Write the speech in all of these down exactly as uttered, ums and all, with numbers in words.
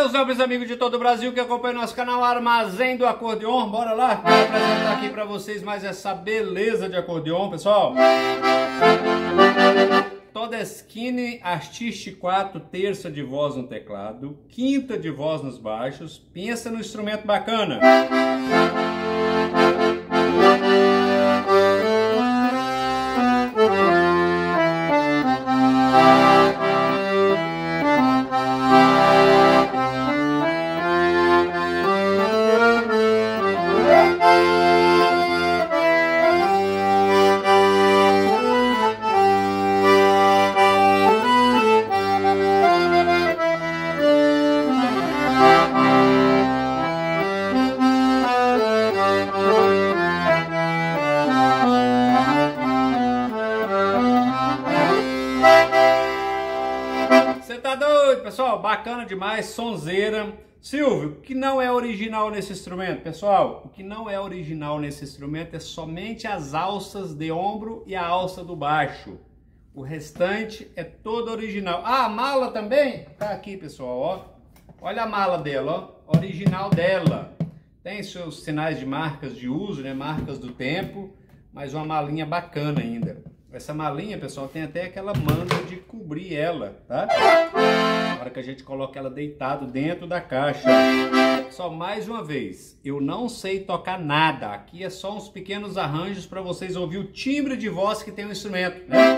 Meus nobres amigos de todo o Brasil que acompanham nosso canal Armazém do Acordeon, bora lá, vou apresentar aqui para vocês mais essa beleza de acordeon, pessoal. Todeschini Artiste quatro, terça de voz no teclado, quinta de voz nos baixos, pensa no instrumento bacana. Tá doido, pessoal? Bacana demais, sonzeira. Silvio, o que não é original nesse instrumento? Pessoal, o que não é original nesse instrumento é somente as alças de ombro e a alça do baixo. O restante é todo original. Ah, a mala também? Tá aqui, pessoal, ó. Olha a mala dela, ó. Original dela. Tem seus sinais de marcas de uso, né? Marcas do tempo, mas uma malinha bacana ainda. Essa malinha, pessoal, tem até aquela manga de cobrir ela, tá? Na hora que a gente coloca ela deitado dentro da caixa. Só mais uma vez, eu não sei tocar nada. Aqui é só uns pequenos arranjos para vocês ouvir o timbre de voz que tem o instrumento, né?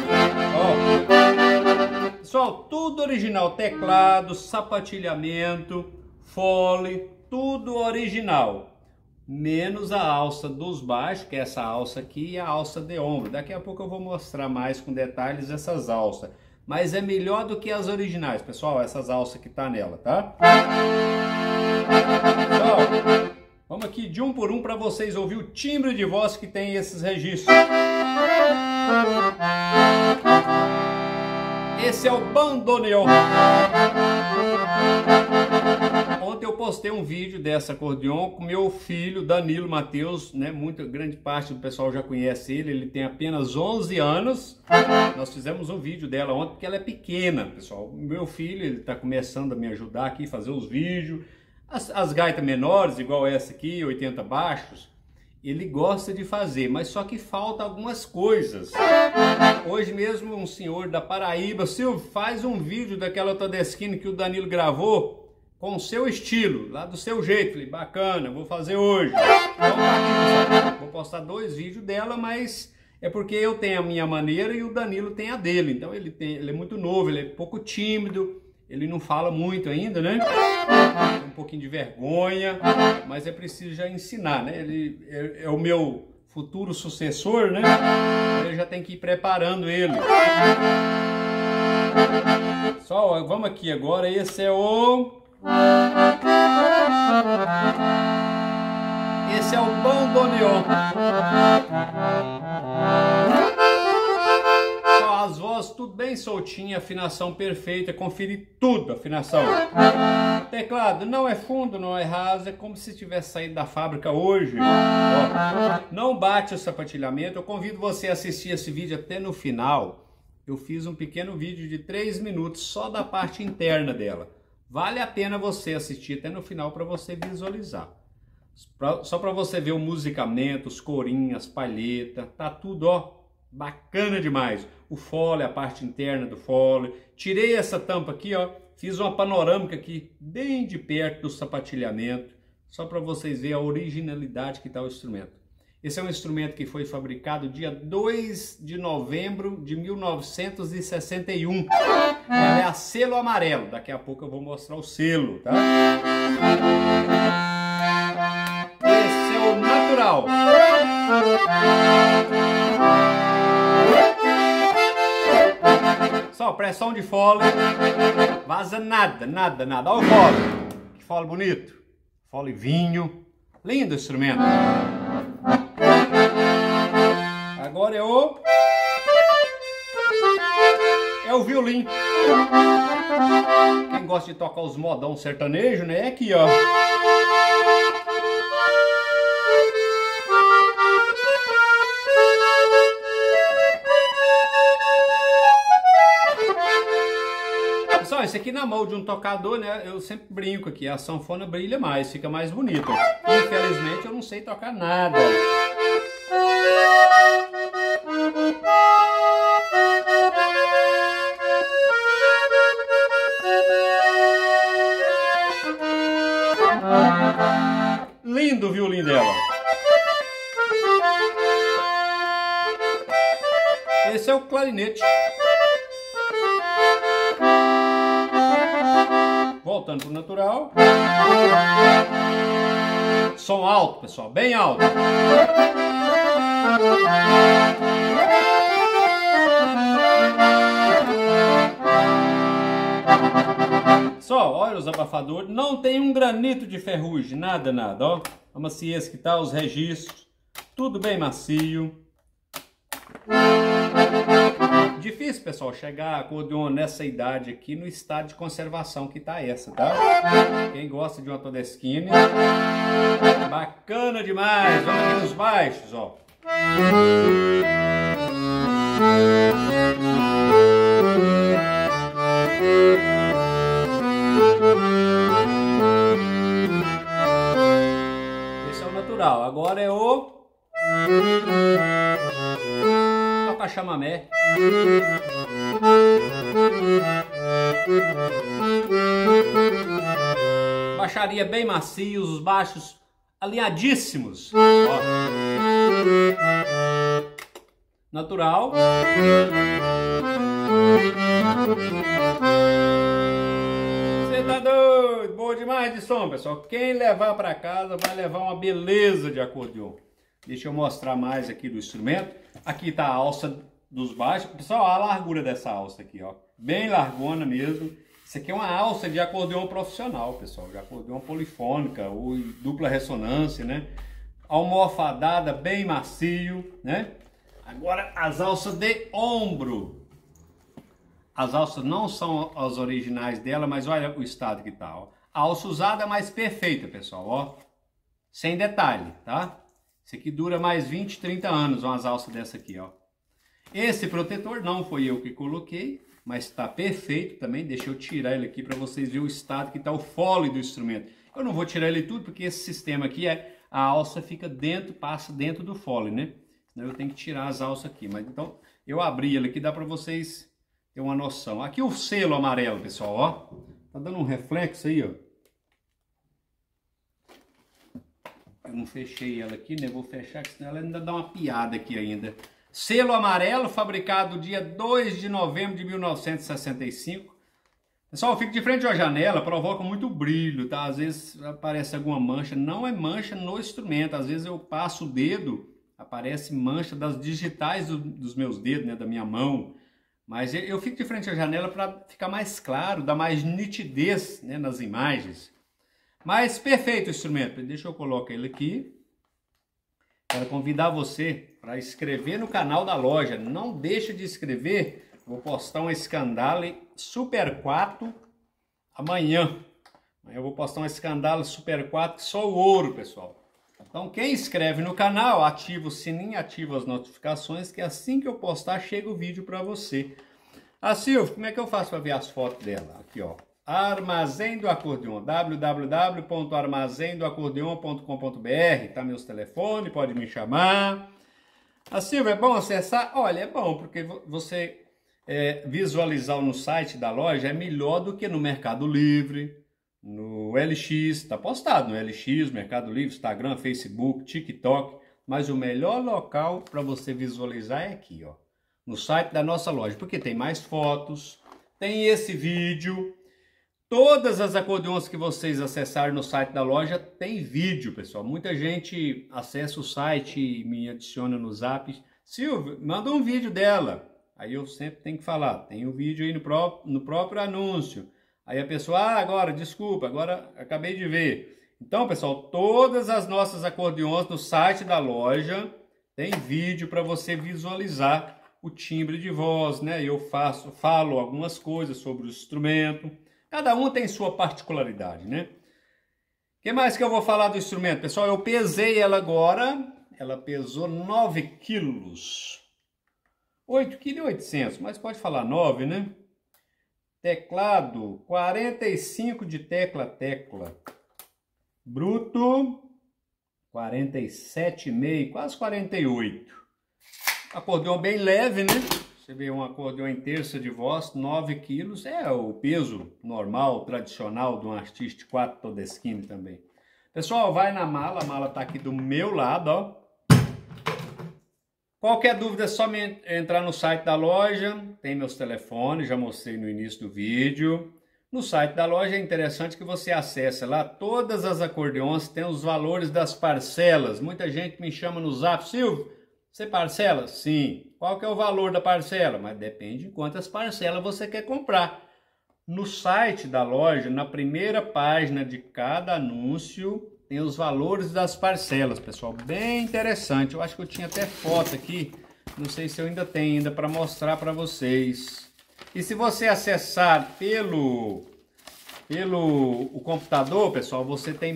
Ó. Pessoal, tudo original. Teclado, sapatilhamento, fole, tudo original. Menos a alça dos baixos, que é essa alça aqui, e a alça de ombro. Daqui a pouco eu vou mostrar mais com detalhes essas alças. Mas é melhor do que as originais, pessoal, essas alças que tá nela, tá? Pessoal, vamos aqui de um por um para vocês ouvir o timbre de voz que tem esses registros. Esse é o bandoneon. Ontem eu postei um vídeo dessa acordeon com meu filho Danilo Matheus, né? Muita grande parte do pessoal já conhece ele, ele tem apenas onze anos. Nós fizemos um vídeo dela ontem porque ela é pequena, pessoal. Meu filho, ele tá começando a me ajudar aqui, fazer os vídeos. As, as gaitas menores, igual essa aqui, oitenta baixos, ele gosta de fazer, mas só que falta algumas coisas. Hoje mesmo um senhor da Paraíba, Silvio, faz um vídeo daquela Todeschini que o Danilo gravou com o seu estilo, lá do seu jeito. Falei, bacana, vou fazer hoje. Então tá aqui, vou postar dois vídeos dela, mas é porque eu tenho a minha maneira e o Danilo tem a dele. Então ele, tem, ele é muito novo, ele é um pouco tímido, ele não fala muito ainda, né? Tem um pouquinho de vergonha, mas é preciso já ensinar, né? Ele é, é o meu futuro sucessor, né? Eu já tenho que ir preparando ele. Só, vamos aqui agora, esse é o... Esse é o bandoneon. As vozes tudo bem soltinha, afinação perfeita, conferir tudo, afinação. Teclado não é fundo, não é raso, é como se tivesse saído da fábrica hoje. Ó, não bate o sapatilhamento. Eu convido você a assistir esse vídeo até no final. Eu fiz um pequeno vídeo de três minutos só da parte interna dela. Vale a pena você assistir até no final para você visualizar. Pra, só para você ver o musicamento, os corinhos, as palhetas, tá tudo, ó, bacana demais. O fole, a parte interna do fole. Tirei essa tampa aqui, ó, fiz uma panorâmica aqui bem de perto do sapatilhamento, só para vocês verem a originalidade que tá o instrumento. Esse é um instrumento que foi fabricado dia dois de novembro de mil novecentos e sessenta e um. Ele é a selo amarelo. Daqui a pouco eu vou mostrar o selo, tá? Esse é o natural. Só pressão de fole. Vaza nada, nada, nada. Olha o fole. Que fole bonito. Fole vinho. Lindo instrumento. Agora é o... É o violino. Quem gosta de tocar os modão sertanejo, né? É aqui, ó. isso aqui na mão de um tocador, né? Eu sempre brinco aqui, a sanfona brilha mais, fica mais bonita. Infelizmente eu não sei tocar nada. Lindo o violino dela. Esse é o clarinete. Voltando pro natural. Som alto, pessoal, bem alto. Só, olha os abafadores, não tem um granito de ferrugem, nada, nada, ó. A maciez que tá, os registros, tudo bem macio. Difícil, pessoal, chegar a acordeon nessa idade aqui no estado de conservação que tá essa, tá? Quem gosta de uma Todeschini, bacana demais. Vamos aqui nos baixos, ó. Esse é o natural. Agora é o toca chamamé. Baixaria bem macios, os baixos alinhadíssimos. Ó. Natural. Você tá doido? Boa demais de som, pessoal. Quem levar para casa vai levar uma beleza de acordeon. Deixa eu mostrar mais aqui do instrumento. Aqui tá a alça dos baixos. Pessoal, olha a largura dessa alça aqui, ó. Bem largona mesmo. Isso aqui é uma alça de acordeon profissional, pessoal. De acordeon polifônica ou dupla ressonância, né? Almofadada, bem macio, né? Agora as alças de ombro. As alças não são as originais dela, mas olha o estado que tá, ó. A alça usada é mais perfeita, pessoal, ó. Sem detalhe, tá? Isso aqui dura mais vinte, trinta anos, umas alças dessa aqui, ó. Esse protetor não foi eu que coloquei, mas está perfeito também. Deixa eu tirar ele aqui para vocês verem o estado que está o fole do instrumento. Eu não vou tirar ele tudo, porque esse sistema aqui é a alça fica dentro, passa dentro do fole, né? Senão eu tenho que tirar as alças aqui. Mas então eu abri ele aqui, dá para vocês terem uma noção. Aqui o selo amarelo, pessoal, ó. Tá dando um reflexo aí, ó. Eu não fechei ela aqui, né? Vou fechar, senão ela ainda dá uma piada aqui ainda. Selo amarelo, fabricado dia dois de novembro de mil novecentos e sessenta e cinco. Pessoal, eu fico de frente à janela, provoca muito brilho, tá? Às vezes aparece alguma mancha, não é mancha no instrumento. Às vezes eu passo o dedo, aparece mancha das digitais do, dos meus dedos, né? Da minha mão. Mas eu, eu fico de frente à janela para ficar mais claro, dar mais nitidez, né? Nas imagens. Mas perfeito o instrumento. Deixa eu colocar ele aqui. Quero convidar você para inscrever no canal da loja. Não deixe de inscrever. Vou postar um Scandale Super quatro amanhã. Amanhã eu vou postar um Scandale Super quatro, só o ouro, pessoal. Então quem inscreve no canal, ativa o sininho, ativa as notificações, que assim que eu postar, chega o vídeo para você. Ah, Silvio, como é que eu faço para ver as fotos dela? Aqui, ó. Armazém do Acordeon, w w w ponto armazém do acordeon ponto com ponto b r, tá meus telefones, pode me chamar. A Silvia, é bom acessar? Olha, é bom, porque você é, visualizar no site da loja é melhor do que no Mercado Livre, no L X, tá postado no L X, Mercado Livre, Instagram, Facebook, TikTok, mas o melhor local para você visualizar é aqui, ó, no site da nossa loja, porque tem mais fotos, tem esse vídeo. Todas as acordeões que vocês acessarem no site da loja tem vídeo, pessoal. Muita gente acessa o site e me adiciona no zap. Silvio, manda um vídeo dela. Aí eu sempre tenho que falar, tem um vídeo aí no, pró no próprio anúncio. Aí a pessoa, ah, agora, desculpa, agora acabei de ver. Então, pessoal, todas as nossas acordeões no site da loja tem vídeo para você visualizar o timbre de voz, né? Eu faço, falo algumas coisas sobre o instrumento. Cada um tem sua particularidade, né? O que mais que eu vou falar do instrumento? Pessoal, eu pesei ela agora. Ela pesou nove quilos. oito quilos e oitocentos, mas pode falar nove, né? Teclado, quarenta e cinco de tecla tecla. Bruto, quarenta e sete vírgula cinco, quase quarenta e oito. Acordeon bem leve, né? Você vê um acordeon em terça de voz, nove quilos. É o peso normal, tradicional de um artista quatro Todeschini também. Pessoal, vai na mala. A mala tá aqui do meu lado, ó. Qualquer dúvida é só me entrar no site da loja, tem meus telefones, já mostrei no início do vídeo. No site da loja é interessante que você acesse lá todas as acordeões, tem os valores das parcelas. Muita gente me chama no zap, Silvio, você parcela? Sim. Qual que é o valor da parcela? Mas depende de quantas parcelas você quer comprar. No site da loja, na primeira página de cada anúncio, tem os valores das parcelas, pessoal, bem interessante. Eu acho que eu tinha até foto aqui, não sei se eu ainda tenho ainda para mostrar para vocês. E se você acessar pelo, pelo o computador, pessoal, você tem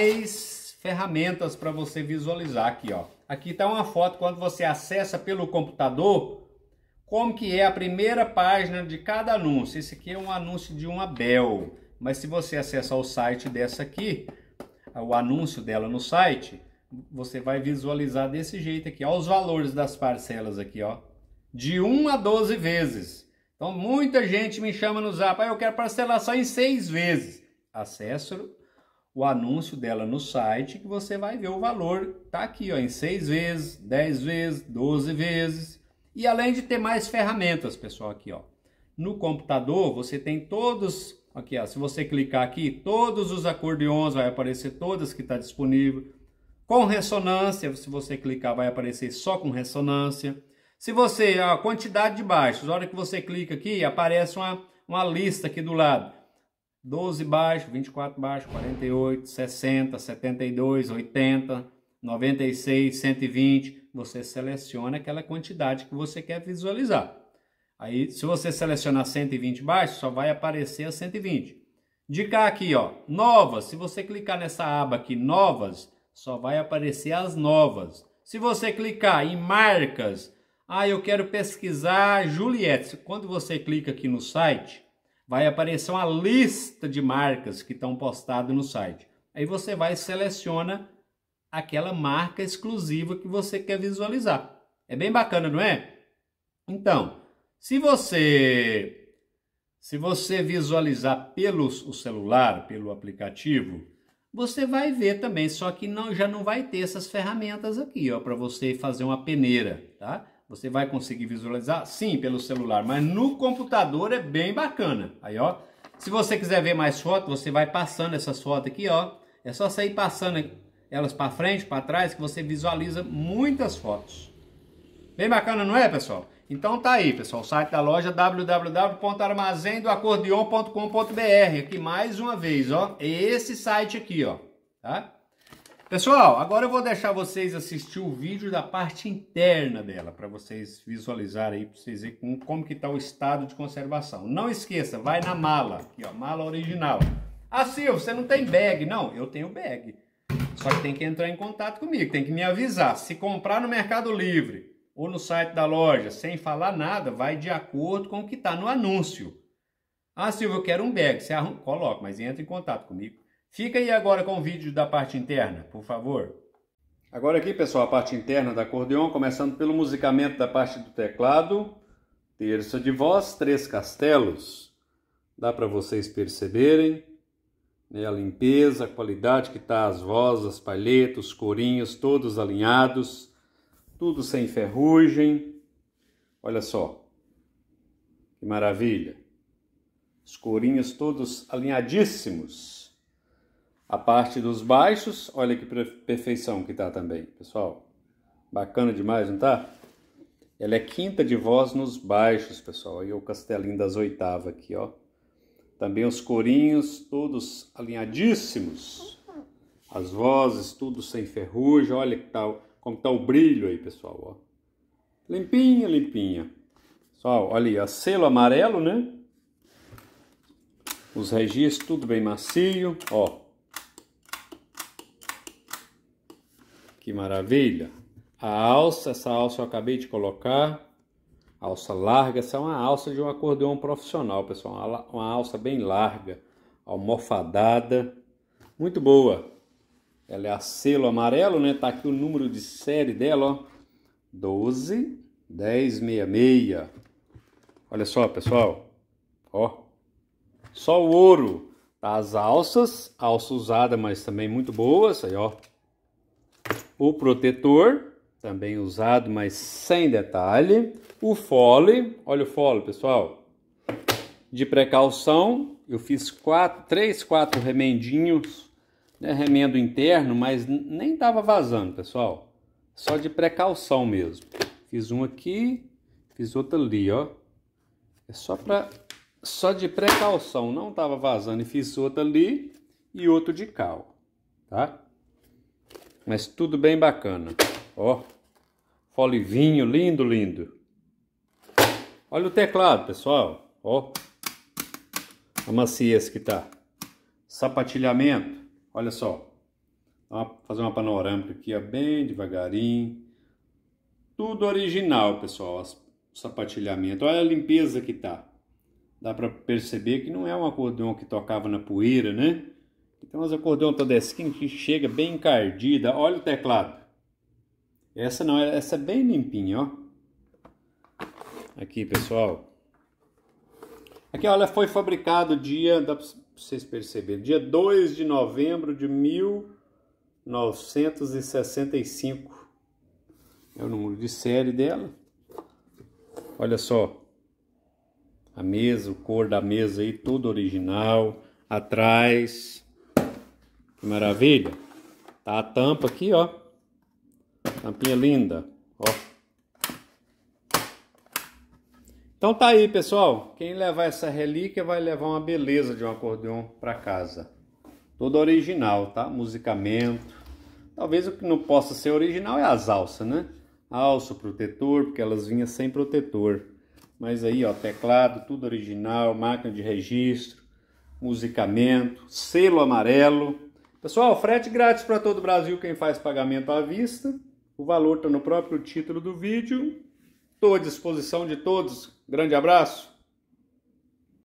mais ferramentas para você visualizar aqui, ó. Aqui está uma foto quando você acessa pelo computador, como que é a primeira página de cada anúncio. Esse aqui é um anúncio de uma Bell, mas se você acessar o site dessa aqui, o anúncio dela no site, você vai visualizar desse jeito aqui, ó, os valores das parcelas aqui, ó, de um a doze vezes. Então muita gente me chama no zap, ah, eu quero parcelar só em seis vezes. Acesse o anúncio dela no site que você vai ver o valor, tá aqui, ó, em seis vezes, dez vezes, doze vezes. E além de ter mais ferramentas, pessoal, aqui, ó, no computador você tem todos. Aqui, ó, se você clicar aqui, todos os acordeões, vai aparecer todas que está disponível. Com ressonância, se você clicar, vai aparecer só com ressonância. Se você, a quantidade de baixos, na hora que você clica aqui, aparece uma, uma lista aqui do lado. doze baixos, vinte e quatro baixos, quarenta e oito, sessenta, setenta e dois, oitenta, noventa e seis, cento e vinte. Você seleciona aquela quantidade que você quer visualizar. Aí, se você selecionar cento e vinte baixos, só vai aparecer a cento e vinte. De cá aqui, ó, novas. Se você clicar nessa aba aqui, novas, só vai aparecer as novas. Se você clicar em marcas, ah, eu quero pesquisar Juliette. Quando você clica aqui no site, vai aparecer uma lista de marcas que estão postadas no site. Aí você vai e seleciona aquela marca exclusiva que você quer visualizar. É bem bacana, não é? Então, Se você, se você visualizar pelo o celular, pelo aplicativo, você vai ver também, só que não, já não vai ter essas ferramentas aqui, ó, para você fazer uma peneira, tá? Você vai conseguir visualizar, sim, pelo celular, mas no computador é bem bacana. Aí, ó, se você quiser ver mais fotos, você vai passando essas fotos aqui, ó. É só sair passando elas para frente, para trás, que você visualiza muitas fotos. Bem bacana, não é, pessoal? Então tá aí, pessoal, o site da loja w w w ponto armazém do acordeon ponto com ponto b r. Aqui mais uma vez, ó, é esse site aqui, ó, tá? Pessoal, agora eu vou deixar vocês assistir o vídeo da parte interna dela, para vocês visualizarem aí, para vocês verem como, como que tá o estado de conservação. Não esqueça, vai na mala, aqui ó, mala original. Ah, Silvio, você não tem bag? Não, eu tenho bag. Só que tem que entrar em contato comigo, tem que me avisar. Se comprar no Mercado Livre ou no site da loja, sem falar nada, vai de acordo com o que está no anúncio. Ah, Silvio, eu quero um bag. Você arruma, coloca, mas entra em contato comigo. Fica aí agora com o vídeo da parte interna, por favor. Agora aqui, pessoal, a parte interna da acordeon, começando pelo musicamento da parte do teclado. Terça de voz, três castelos. Dá para vocês perceberem, né, a limpeza, a qualidade que está as vozes, as palhetas, os corinhos, todos alinhados. Tudo sem ferrugem. Olha só. Que maravilha. Os corinhos todos alinhadíssimos. A parte dos baixos, olha que perfeição que tá também, pessoal. Bacana demais, não tá? Ela é quinta de voz nos baixos, pessoal. Aí o castelinho das oitavas aqui, ó. Também os corinhos todos alinhadíssimos. As vozes tudo sem ferrugem. Olha que tal. Como está o brilho aí, pessoal, ó. Limpinha, limpinha. Pessoal, olha aí, ó, selo amarelo, né? Os registros, tudo bem macio, ó. Que maravilha. A alça, essa alça eu acabei de colocar. Alça larga, essa é uma alça de um acordeão profissional, pessoal. Uma, uma alça bem larga, almofadada, muito boa. Ela é a selo amarelo, né? Tá aqui o número de série dela, ó. doze, dez, sessenta e seis. Olha só, pessoal. Ó. Só o ouro. Tá as alças, alça usada, mas também muito boas, aí, ó. O protetor, também usado, mas sem detalhe. O fole, olha o fole, pessoal. De precaução, eu fiz quatro, três, quatro remendinhos, né, remendo interno, mas nem tava vazando, pessoal. Só de precaução mesmo. Fiz um aqui, fiz outro ali, ó. É só para só de precaução, não tava vazando, e fiz outro ali e outro de cal, tá? Mas tudo bem bacana, ó. Folivinho, lindo, lindo. Olha o teclado, pessoal, ó. A maciez que tá. Sapatilhamento, olha só. Vou fazer uma panorâmica aqui, ó, bem devagarinho. Tudo original, pessoal, o sapatilhamento. Olha a limpeza que tá. Dá para perceber que não é um acordeão que tocava na poeira, né? Tem umas acordeão todesquinho que chega bem encardida. Olha o teclado. Essa não, essa é bem limpinha, ó. Aqui, pessoal. Aqui, olha, foi fabricado dia, dá para vocês perceberem, dia dois de novembro de mil novecentos e sessenta e cinco. É o número de série dela. Olha só. A mesa, o cor da mesa aí, tudo original. Atrás. Que maravilha. Tá a tampa aqui, ó. Tampinha linda, ó. Então tá aí, pessoal. Quem levar essa relíquia vai levar uma beleza de um acordeão para casa. Todo original, tá? Musicamento. Talvez o que não possa ser original é as alças, né? Alça, protetor, porque elas vinham sem protetor. Mas aí, ó, teclado, tudo original, máquina de registro, musicamento, selo amarelo. Pessoal, frete grátis para todo o Brasil quem faz pagamento à vista. O valor está no próprio título do vídeo. Estou à disposição de todos. Grande abraço.